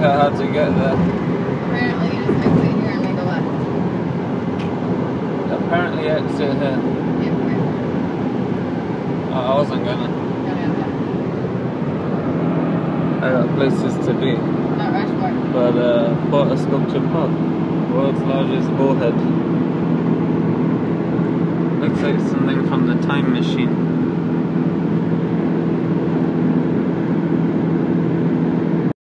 out how to get there. Apparently you just exit here and make a left. Apparently exit here. Yeah, right. I wasn't gonna. No. I got places to be. Not Rushmore. But Porter Sculpture Park, world's largest bullhead. Looks like something from the time machine.